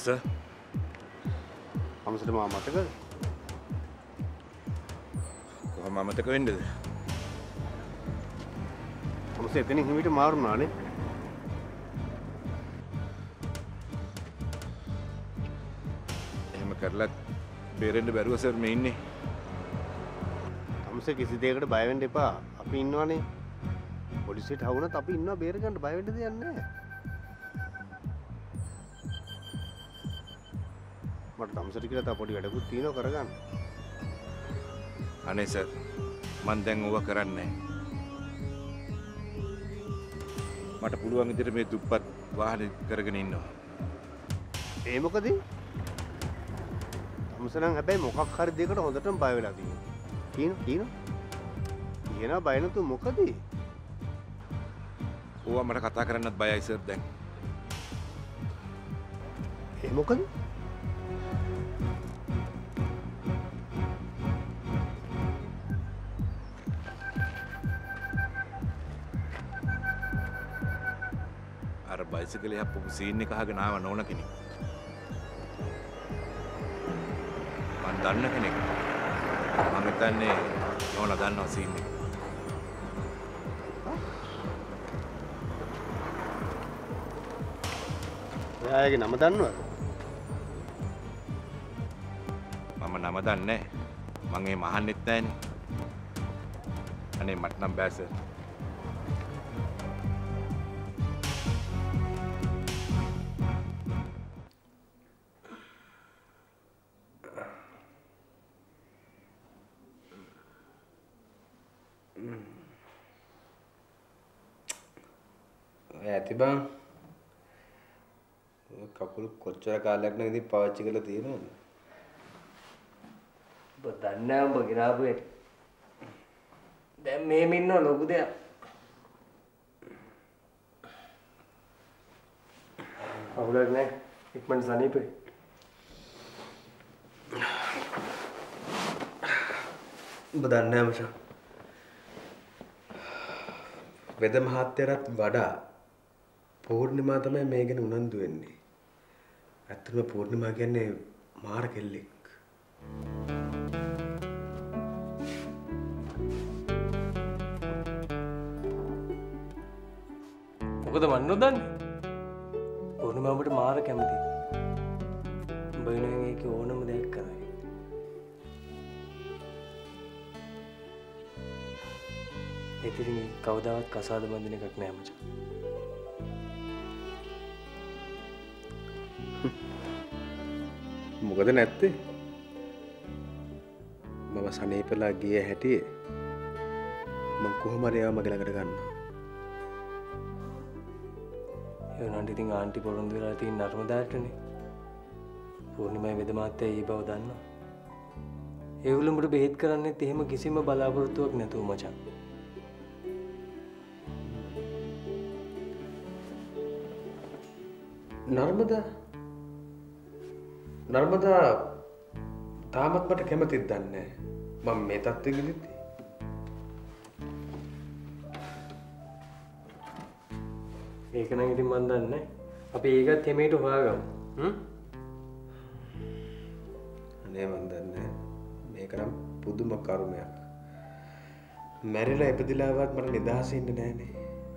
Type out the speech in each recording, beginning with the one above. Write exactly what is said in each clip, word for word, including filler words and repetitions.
sir. අමසට මා මතකද? කොහොම මතක වෙන්නේද? අමස එතනින් හිමිට මාරුනානේ. එහෙම කරලා බේරෙන්න බැරුව සර් මේ ඉන්නේ. අමස කිසි දෙයකට බය වෙන්න එපා. අපි ඉන්නවනේ. පොලිසියට හවුනත් අපි ඉන්නවා බේර ගන්න බය වෙන්න දෙයක් නැහැ. මට තමසට කියලා තව පොඩි වැඩකුත් තියෙනවා කරගන්න. අනේ සර් මම දැන් ඕවා කරන්නේ නැහැ. මට පුළුවන් විදිහට මේ දුප්පත් වාහනේ කරගෙන ඉන්නවා. ඒ මොකද? තමස නම් හැබැයි මොකක් හරි දෙයකට හොඳටම බය වෙලා තියෙනවා. කියන කියන කියනවා බය නැතු මොකද? ඕවා මට කතා කරන්නත් බයයි සර් දැන්. ඒ මොකද? අර බයිසිකලේ හප්පපු සීන් එක අහගෙන ආව නෝන කෙනෙක්. මම දන්න කෙනෙක්. මම හිතන්නේ නෝන දන්නවා සීන් එක. එයාගේ නම දන්නවද? මම නම දන්නේ නැහැ. මම එහෙම අහන්නෙත් නැහනේ. අනේ මට නම් බෑ සර්. ඇති බං කකුල් කොච්චර කාලයක් නම් ඉතින් පාවිච්චි කරලා තියෙනවද? ඔබ දන්නේ නැහැ ඔබ ගිරාපු එක. දැන් මෙහෙම ඉන්න ලොකු දෙයක්. අවුලක් නැහැ. ඉක්මනට සනීපේ. ඔබ දන්නේ නැහැ මචං. වෙද මහත්තයාට වඩා පූර්ණිමා තමයි මේ ගැන උනන්දු වෙන්නේ. ඇත්තටම පූර්ණිමා කියන්නේ මාර කෙල්ලෙක්. මොකද මන් නොදන්නේ? පූර්ණිමා ඔබට මාර කැමතියි. උඹ වෙනුවෙන් ඒක ඕනම දෙයක් කරයි. ඉතින් කවදාවත් කසාද බඳින එකක් නෑ මචං. මොකද නැත්තේ? මම සනීපලා ගිය හැටියේ මම කොහොම හරි ආව මගේ ළඟට ගන්නවා. ඒ වුණාට ඉතින් ආන්ටි පොරොන්දු වෙලා තියෙන නර්මදාටනේ. පූර්ණිමා වෙද මාත්‍යා ඊ බව දන්නවා. ඒ උළුඹට බෙහෙත් කරන්නේත් එහෙම කිසිම බලාපොරොත්තුවක් නැතුව මචං. නර්මදා නර්මදා තාමත් මට කැමතිද දන්නේ නැහැ. මම මේ තත්ත්වෙ ගිහින් ඒක නම් ඉතින් මන් දන්නේ. අපි ඒකත් හිමීට හොයාගමු. හ්ම්. අනේ මන් දන්නේ. මේක නම් පුදුම කර්මයක්. මැරිලා ඉපදිලාවත් මට නිදහස ඉන්න නෑනේ.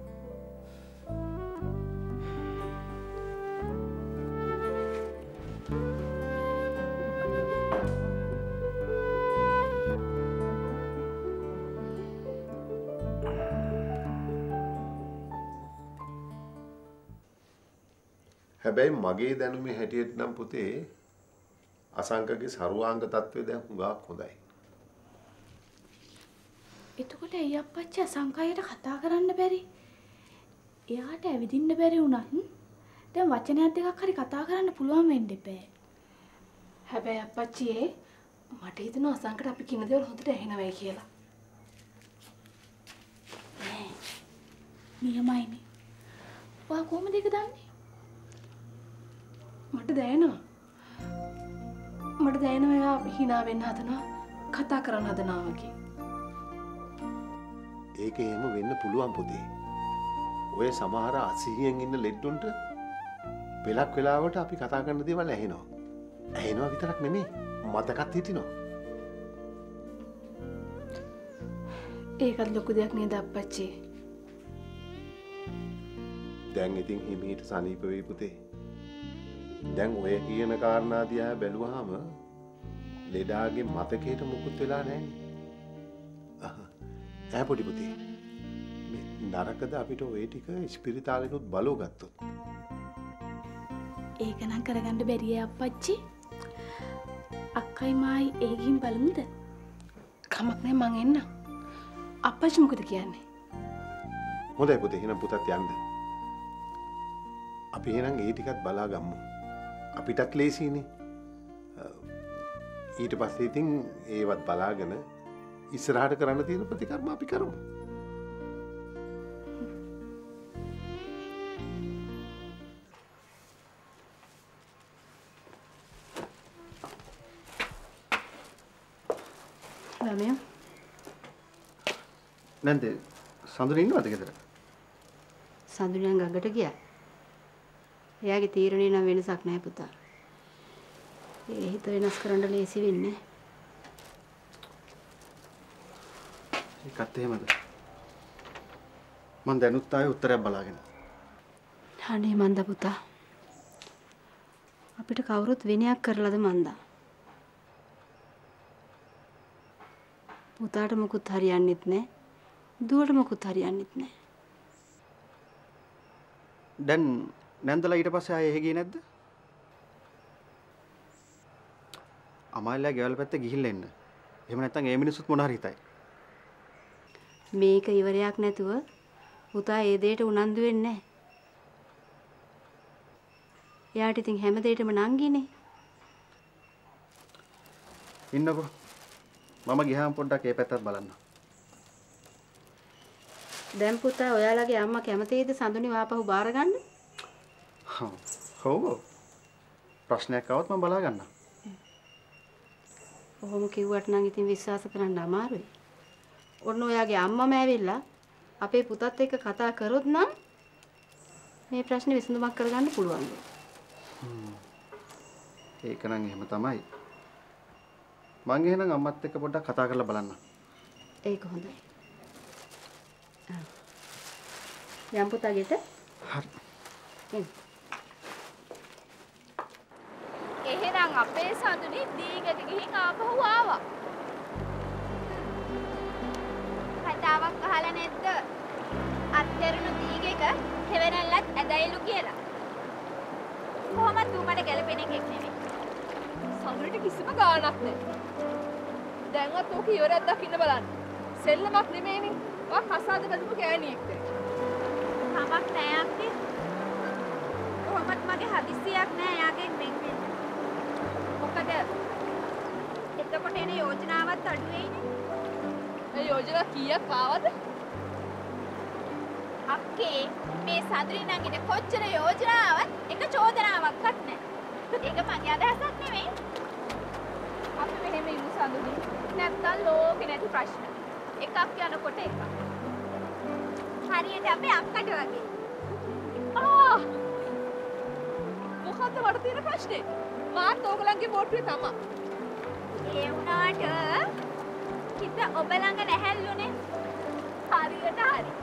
හැබැයි මගේ දැනුමේ හැටියට නම් පුතේ අසංකගේ සර්වාංග තත්ත්වය දැන් හුඟක් හොඳයි. එතකොට එයි අප්පච්චි අසංකයට කතා කරන්න බැරි. එයාට ඇවිදින්න බැරි වුණත් දැන් වචනයක් දෙකක් හරි කතා කරන්න පුළුවන් වෙන්න එපෑ. හැබැයි අප්පච්චි මට හිතෙනවා අසංකට අපි කියන දේවල් හොඳට ඇහෙනවයි කියලා. නෑ. නියමයිනේ. ඔයා කොහොමද ඒක දන්නේ? මට දැනෙනවා. මට දැනෙනවා එයා hina වෙන්න හදනවා, කතා කරන්න හදනවා වගේ. ඒක එහෙම වෙන්න පුළුවන් පුතේ. ඔය සමහර අසීයෙන් ඉන්න ලෙඩ්ඩුන්ට වෙලක් වෙලාවට අපි කතා කරන දේවල් ඇහෙනවා. ඇහෙනවා විතරක් නෙමෙයි මතකත් හිටිනවා. ඒකත් ලොකු දෙයක් නේද අප්පච්චි? දැන් ඉතින් හිමීට සනීප වෙයි පුතේ. දැන් ඔය කියන කාරණා දිහා බැලුවාම ලෙඩාගේ මතකයට මුකුත් වෙලා නැහැ. ඈ පොඩි පුතේ. මේ නරකද අපිට ඔය ටික ස්පිරිතාලෙනුත් බලව ගත්තොත්. ඒක නම් කරගන්න බැරිය අප්පච්චි. අක්කයි මායි ඒ ගිහින් බලමුද? කමක් නැහැ මං එන්න. අප්පච්චි මොකද කියන්නේ? හොඳයි පුතේ එහෙනම් පුතත් යන්න. අපි එහෙනම් ඒ ටිකත් බලා ගමු. අපිටත් ලේසියිනේ. ඊට පස්සේ ඉතින් ඒවත් බලාගෙන ඉස්සරහට කරන්න තියෙන ප්‍රතිකර්ම අපි කරමු. ළමයා නැන්ද සඳුන ඉන්නවද ගෙදර? සඳුනයන් ගඟට ගියා. එයාගේ තීරණේ නම් වෙනසක් නැහැ පුතා. ඒ හිත වෙනස් කරන්න ලේසි වෙන්නේ. ඒකත් එහෙමද? මං දැනුත් ආයේ උත්තරයක් බලාගෙන. අනේ මන්ද පුතා. අපිට කවුරුත් විනයක් කරලාද මන්දා? පුතාට මොකුත් හරියන්නෙත් නැහැ. දුවට මොකුත් හරියන්නෙත් නැහැ. දැන් නැන්දලා ඊට පස්සේ ආයේ එහෙ ගියේ නැද්ද? අමාල්ලා ගෙවල් පැත්තේ ගිහිල්ලා එන්න. එහෙම නැත්නම් ඒ මිනිස්සුත් මොන හරි හිතයි. මේක ඉවරයක් නැතුව පුතා ඒ දෙයට උනන්දු වෙන්නේ නැහැ. එයාට ඉතින් හැම දෙයකම නංගිනේ. ඉන්නකෝ. මම ගියාම පොඩ්ඩක් ඒ පැත්තත් බලන්න. දැන් පුතා ඔයාලගේ අම්මා කැමතිද සඳුනි වාපහු බාර ගන්න? හොව්. ප්‍රශ්නයක් આવත් මම බලා ගන්නම්. ඔහොම කිව්වට නම් ඉතින් විශ්වාස කරන්න අමාරුයි. ඔන්න ඔයාගේ අම්මම ඇවිල්ලා අපේ පුතත් එක්ක කතා කරොත් නම් මේ ප්‍රශ්නේ විසඳුමක් කරගන්න පුළුවන්. ඒක නම් එහෙම තමයි. මං එහෙනම් අම්මත් එක්ක පොඩ්ඩක් කතා කරලා බලන්න. ඒක හොඳයි. යම් පුතා ගෙට. හරි. එහෙනම් අපේ සඳුනි දීගට ගිහින් ආපහු ආවා. කතාවක් අහලා නැද්ද? අත්දරුණු දීගෙක හෙවණල්ලත් ඇදයිලු කියලා. කොහොමද උඹට ගැලපෙන එකෙක් නෙමෙයි. සඳුනිට කිසිම ගාණක් නැහැ. දැන්වත් ඕක ඉවරයක් දකින්න බලන්න. සෙල්ලමක් නෙමෙයිනේ. වා කසාද බඳපු ගෑණියෙක්ද? කමක් නෑ අක්කේ. කොහොමත් මගේ හදිස්සියක් නෑ යාගෙන් වෙන් වෙන්න. මොකද එතකොට එන යෝජනාවත් අඩු වෙයිනේ. මේ යෝජනා කීයක් ආවද? අක්කේ මේ සඳුනි නංගිට කොච්චර යෝජනාවක් එක චෝදනාවක්වත් නෑ. ඒක මගේ අදහසක් නෙමෙයි. අපි මෙහෙම ඉමු සඳුනි. නැත්තම් ලෝකේ නැති ප්‍රශ්න. එකක් යනකොට එකක්. හරියට අපේ අක්කට වගේ. ආ! මොකද්ද මට තියෙන ප්‍රශ්නේ? මාත් ඕගලන්ගේ බෝට්ටුවේ තමයි. ඒ වුණාට හිත ඔබ ළඟ නැහැල්ලුනේ. හරියට හරි.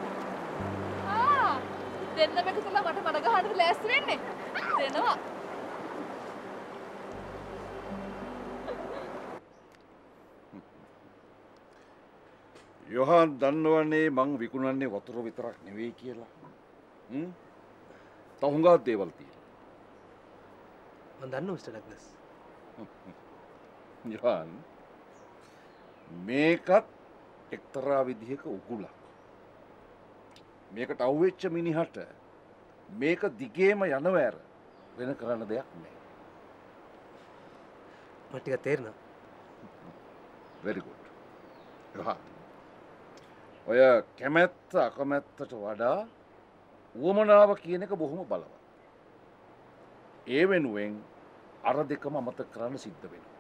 ආ! දෙන්නම එකතුලා මට මඩ ගහන්න ලෑස්ති වෙන්නේ. දෙනවා. යොහන් දන්නවනේ මං විකුණන්නේ වතුර විතරක් නෙවෙයි කියලා. හ්ම්. තව හුඟක් දේවල් තියෙනවා. මම දන්නවා මිස්ටර් ඩග්ලස්. යොහන් මේකත් එක්තරා විදිහක උගුලක්. මේකට අවුෙච්ච මිනිහට මේක දිගේම යනවෑර වෙන කරන්න දෙයක් නෑ. මට ටිකක් තේරෙනවා. very good. යොහන් ඔය කැමැත්ත අකමැත්තට වඩා උවමනාව කියන එක බොහොම බලවත්. ඒ වෙනුවෙන් අර දෙකම අමතක කරන්න සිද්ධ වෙනවා.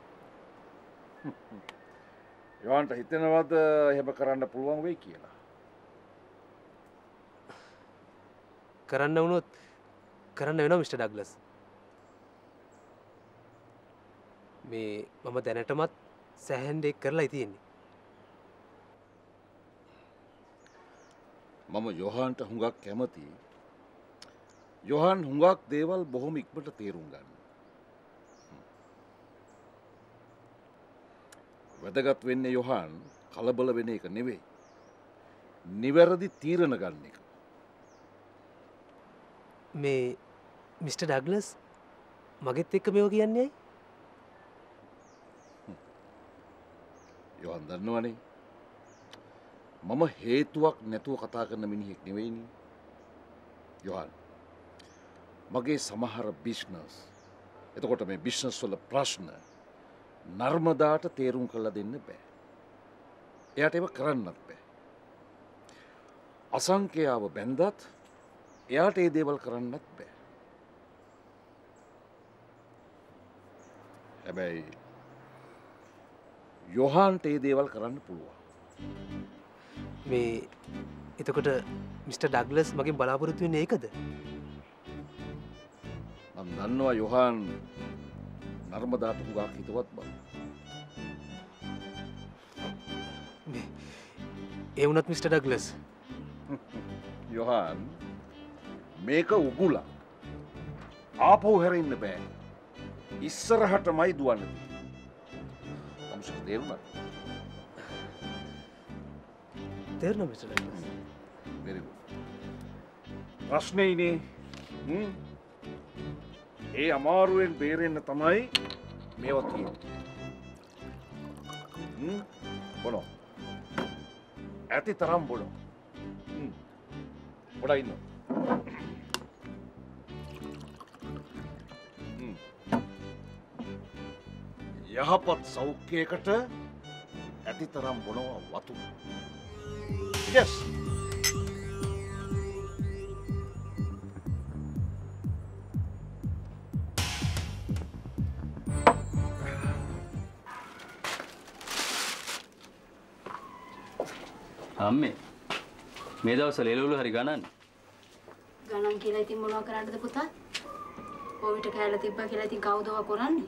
යවන්ට හිතෙනවද එහෙම කරන්න පුළුවන් වෙයි කියලා? කරන්න වුණොත් කරන්න වෙනවා මිස්ටර් ඩග්ලස්. මේ මම දැනටමත් සෑහෙන දෙයක් කරලා තියෙන්නේ. මම යොහාන්ට හුඟක් කැමතියි. යොහාන් හුඟක් දේවල් බොහොම ඉක්මනට තේරුම් ගන්න. වැදගත් වෙන්නේ යොහාන් කලබල වෙන එක නෙවෙයි. නිවැරදි තීරණ ගන්න එක. මේ මිස්ටර් ඩග්ලස් මගෙත් එක්ක මේව කියන්නේ ඇයි? යොහාන් දන්නවනේ. මම හේතුවක් නැතුව කතා කරන මිනිහෙක් නෙවෙයිනේ. යොහාන් මගේ සමහර බිස්නස් එතකොට මේ බිස්නස් වල ප්‍රශ්න නර්මදාට තේරුම් කරලා දෙන්න බෑ. එයාට ඒක කරන්නත් බෑ. අසංඛ්‍යාව බැන්දත් එයාට ඒ දේවල් කරන්නත් බෑ. හැබැයි යොහාන්ට ඒ දේවල් කරන්න පුළුවන්. මේ එතකොට මිස්ටර් ඩග්ලස් මගෙන් බලාපොරොත්තු වෙන්නේ ඒකද? මම දන්නවා යොහාන් නර්මදාට හුඟක් හිතවත් බව. මේ ඒ වුණත් මිස්ටර් ඩග්ලස් යොහාන් මේක උගුලක්. ආපහු හැරෙන්න බෑ. ඉස්සරහටමයි දුවන්න තියෙන්නේ. තමසක් තේරුණා? තේරුණා මිස්ටර් ඩග්ලස්. very good. ප්‍රශ්නේ ඉනේ හ්ම් ඒ අමාරුවෙන් බේරෙන්න තමයි මේවා තියෙන්නේ. හ්ම් බොනෝ. ඇති තරම් බොනෝ. හ්ම් පොඩා ඉන්න. හ්ම් යහපත් සෞඛ්‍යයකට ඇති තරම් බොනවා වතු. yes. අම්මේ මේ දවස්වල එළවලු හරි ගණන් ගණන් කියලා ඉතින් මොනව කරන්නද පුතා? කොවිට කැලේ තිබ්බා කියලා ඉතින් කවුදව කරන්නේ?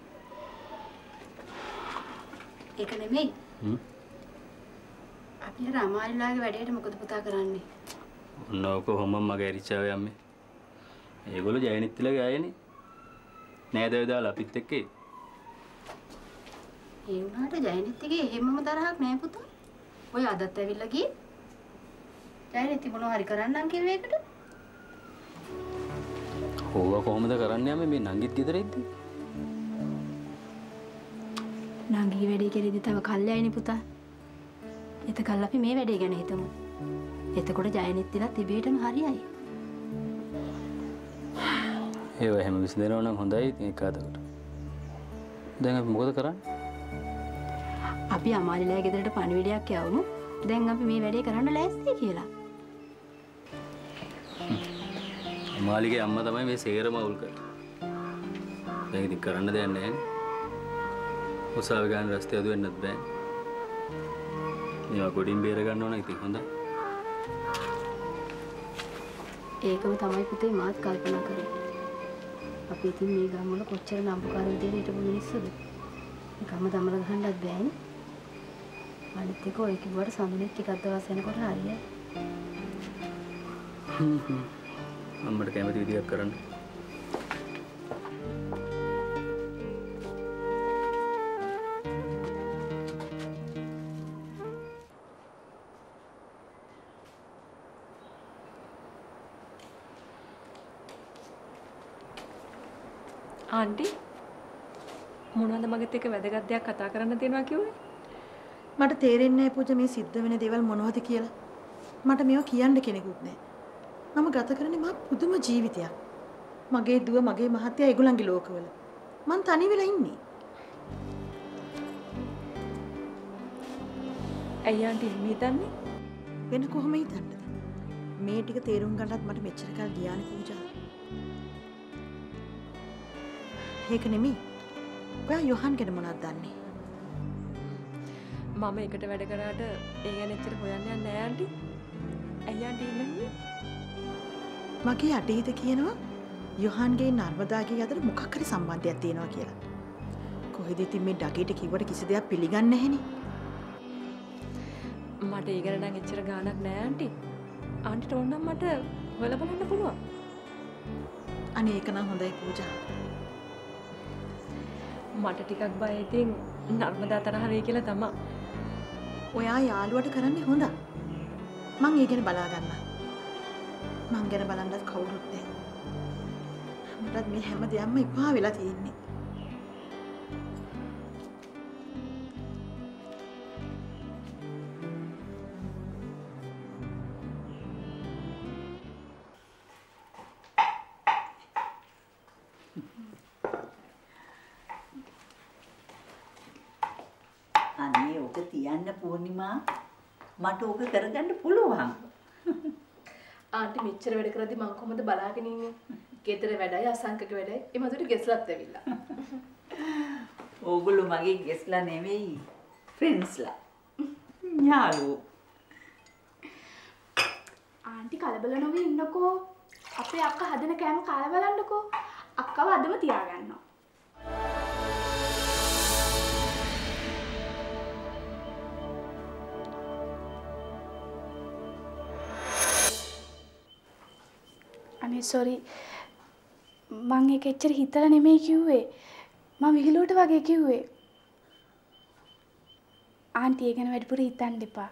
ඒක නෙමෙයි. හ්ම්. අපි අර අමාරිලාගේ වැඩේට මොකද පුතා කරන්නේ? ඔන්න ඔක කොහොමම මගේ ඇරිච්චාවේ අම්මේ. ඒගොල්ලෝ ජයනිත්තිලගේ අයනේ. නේද දාලා අපිත් එක්කේ. ඒ වුණාට ජයනිත්තිගේ එහෙමම තරහක් නෑ පුතා. ඔය අදත් ඇවිල්ලා ගියේ. ජයනිත්ති මොනව හරි කරන්නම් කිව්වේ ඒකට? ඕවා කොහොමද කරන්නේ අම්මේ මේ නංගිත් ගෙදර ඉද්දි? නංගි වැඩේ කෙරෙදි තව කල්යයිනේ පුතා. එතකල් අපි මේ වැඩේ ගැන හිතමු. එතකොට ජයනිත්තිලා තිබේටම හරියයි. ඒව එහෙම විසඳනවා නම් හොඳයි ඉතින් එකාතකට. දැන් අපි මොකද කරන්නේ? අපි අමාලිලා ගෙදරට පණිවිඩයක් යවමු. දැන් අපි මේ වැඩේ කරන්න ලෑස්තියි කියලා. අමාලිගේ අම්මා තමයි මේ සේරම අවුල් කරේ. දැන් ඉතින් කරන්න දෙයක් නැහැ. උසාවි ගන්න රස්තිය අද වෙන්නත් බෑ. මේවා ගොඩින් බේර ගන්න ඕන ඉතින් හොඳයි. ඒකම තමයි පුතේ මාත් කල්පනා කරේ. අපි ඉතින් මේ ගම් වල කොච්චර නම්බුකාර විදියට හිටපු මිනිස්සුද? ගම දමල ගහන්නත් බෑනේ. අනිත් එක ඔය කිව්වට සමුනේ ටිකක් දවස් යනකොට හරියයි. හ්ම් හ්ම්. අම්මට කැමති විදියක් කරන්න. ආන්ටි මොනවද මගෙත් එක්ක වැදගත් දෙයක් කතා කරන්න තියෙනවා කිව්වේ? මට තේරෙන්නේ නැහැ පූජා මේ සිද්ධ වෙන දේවල් මොනවද කියලා. මට මේවා කියන්න කෙනෙකුත් නැහැ. මම ගත කරන්නේ මා පුදුම ජීවිතයක්. මගේ දුව මගේ මහත්තයා ඒගොල්ලන්ගේ ලෝකවල. මං තනි වෙලා ඉන්නේ. ඇයි ආන්ටි එහෙම හිතන්නේ? වෙන කොහොම හිතන්නද? මේ ටික තේරුම් ගන්නත් මට මෙච්චර කල් ගියානේ පූජා. ඒක නෙමෙයි. ඔයා යොහන් ගැන මොනවද දන්නේ? මම එකට වැඩ කරාට ඒ ගැන එච්චර හොයන්න යන්නේ නැහැ ආන්ටි. ඇයි ආන්ටි ඉන්නේ? මගේ අතීත කියනවා යොහන්ගේ නර්මදාගේ අතර මොකක් හරි සම්බන්ධයක් තියෙනවා කියලා. කොහෙද ඉතින් මේ ඩගේට කිව්වට කිසි දෙයක් පිළිගන්නේ නැහෙනේ. මට ඒ ගැන නම් එච්චර ගාණක් නෑ ආන්ටි. ආන්ටිට ඕන නම් මට හොයලා බලන්න පුළුවන්. අනේ ඒක නම් හොඳයි පූජා. මට ටිකක් බය ඉතින් නර්මදා තරහ වෙයි කියලා තමයි. ඔයා යාළුවට කරන්නේ හොඳයි. මං ඒ ගැන බලා ගන්නම්. මං ගැන බලන්නත් කවුරුත් නැහැ. මටත් මේ හැම දෙයක්ම ඉපා වෙලා තියෙන්නේ. අනේ ඔක තියන්න පූර්ණිමා මට ඕක කරගන්න පුළුවන්. ආන්ටි මෙච්චර වැඩ කරද්දි මං කොහොමද බලාගෙන ඉන්නේ? ගෙදර වැඩයි අසංකක වැඩයි එමදුට ගෙස්ලත් ඇවිල්ලා. ඕගොල්ලෝ මගේ ගෙස්ලා නෙවෙයි ෆ්‍රෙන්ඩ්ස්ලා. යාළුවෝ. ආන්ටි කලබල නොවී ඉන්නකෝ. අපේ අක්කා හදන කෑම කාලා බලන්නකෝ. අක්කව අදම තියාගන්නවා. අනේ සෝරි මං ඒක එච්චර හිතලා නෙමෙයි කිව්වේ මම විහිළුවට වගේ කිව්වේ ආන්ටි ඒ ගැන වැඩිපුර හිතන්න එපා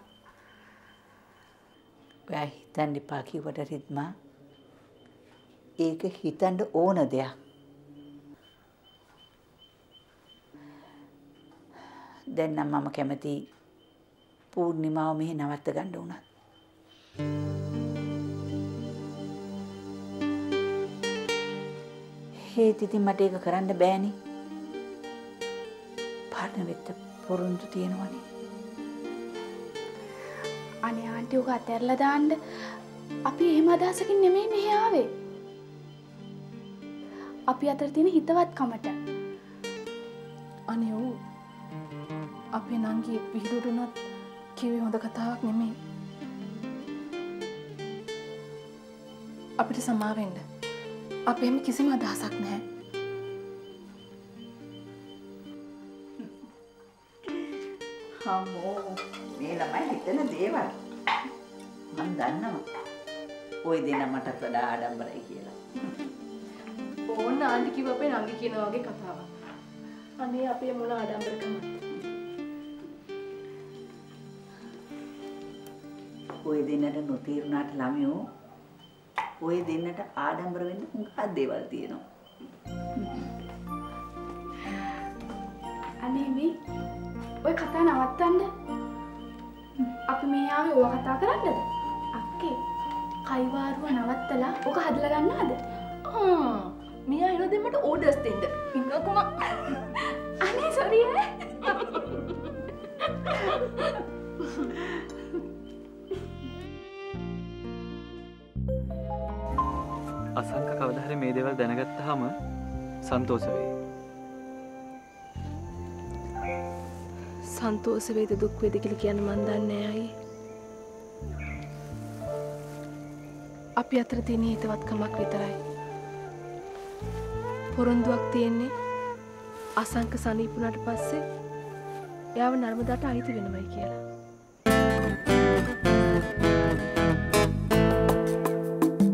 ඔයා හිතන්න එපා කිව්වට රිද්මා ඒක හිතන්න ඕන දෙයක් දැන් නම් මම කැමති පූර්ණිමාව මෙහි නවත්ත ගන්න උනත් හේත් ඉතින් මට ඒක කරන්න බෑනේ. පාඩම වෙත්ත පොරොන්දු තියෙනවනේ. අනේ ආන්ටි ඔක අතහැරලා දාන්න. අපි එහෙම අදහසකින් නෙමෙයි මෙහි ආවේ. අපි අතර තියෙන හිතවත්කමට. අනේ ඌ අපේ නංගි විහිළුවටුනත් කිව්වේ හොඳ කතාවක් නෙමෙයි. අපිට සමා වෙන්න. අපි එහෙම කිසිම අදහසක් නැහැ. හම්මෝ මේ ළමයි හිතන දේවල් මම දන්නවා. ওই දෙන මටත් වඩා ආඩම්බරයි කියලා. ඕන්න ආන්ටි කිව්ව අපේ නංගි කියන වගේ කතාවක්. අනේ අපේ මොන ආඩම්බරකමක්ද. ওই දෙන්නට නොතීරුණාට ළමයෝ ඔය දෙන්නට ආඩම්බර වෙන්න හුඟක් දේවල් තියෙනවා. අනේ මේ ඔය කතා නවත්තන්න. අපි මේ ආවේ ඔය කතා කරන්නද? අක්කේ කයිවාරුව නවත්තලා ඔක හදලා ගන්නවද? ආ මියා එන දෙන්නට ඕඩර්ස් දෙන්න. ඉන්නකොම අනේ සෝරි ඈ. අසංක කවදා හරි මේ දේවල් දැනගත්තාම සන්තෝෂ වෙයි. සන්තෝෂ වේද දුක් වේද කියලා කියන්න මන් දන්නේ නැහැ. අපි අතර තියෙන හිතවත්කමක් විතරයි. පොරොන්දුවක් තියෙන්නේ අසංක සනීපුණාට පස්සේ එයාව නර්මදාට අයිති වෙනවයි කියලා.